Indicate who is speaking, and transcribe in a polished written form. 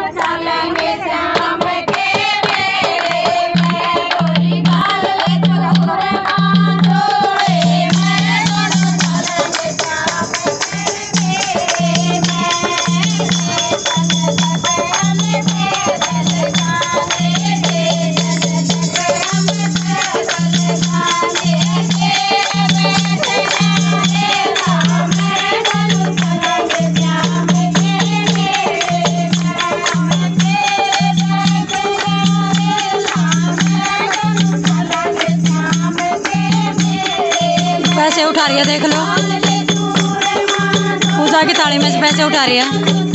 Speaker 1: चलेंगे श्याम के मेले में, गोरी गाल ले चलोरे माँ जोड़े में, दोनों चलेंगे श्याम के मेले में।
Speaker 2: पैसे उठा रही है, देख लो, पूजा की थाली में से पैसे उठा रही है।